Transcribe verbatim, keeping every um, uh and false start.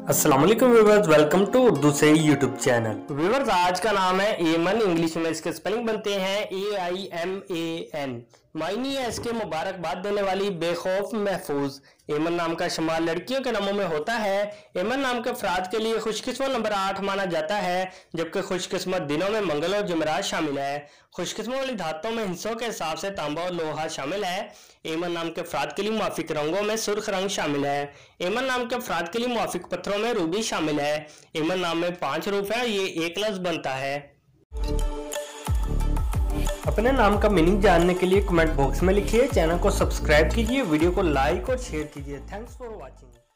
अस्सलाम वालेकुम viewers, welcome to Urdu से यूट्यूब चैनल। व्यूअर्स, आज का नाम है एमन। इंग्लिश में इसके स्पेलिंग बनते हैं A I M A N. मायनी है इसके मुबारकबाद देने वाली, बेखौफ, महफूज। एमन नाम का शुमार लड़कियों के नामों में होता है। एमन नाम के अफराद के लिए खुशकिस्मत नंबर आठ माना जाता है, जबकि खुशकिस्मत दिनों में मंगल और जुमेरात शामिल है। खुशकिस्मत वाली धातों में हिस्सों के हिसाब से तांबा और लोहा शामिल है। एमन नाम के अफराद के लिए मुआफिक रंगों में सुर्ख रंग शामिल है। एमन नाम के अफराद के लिए मुआफिक पत्थरों में रूबी शामिल है। एमन नाम में पांच रूफ है, ये एक लफ्ज बनता है। अपने नाम का मीनिंग जानने के लिए कमेंट बॉक्स में लिखिए। चैनल को सब्सक्राइब कीजिए, वीडियो को लाइक और शेयर कीजिए। Thanks for watching.